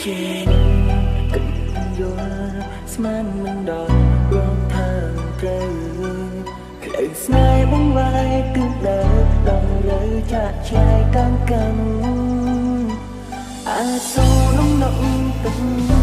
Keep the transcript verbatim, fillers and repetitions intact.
ជាគិតយល់ស្មានមិនដល់រងทางត្រូវផ្លូវស្នេហ៍បងវាយគឺដើរដល់រើចាក់ឆ្ងាយកាន់កាន់អាចសូនំនំទឹក